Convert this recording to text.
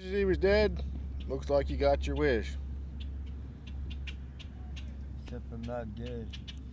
as he was dead, looks like you got your wish. Except I'm not dead.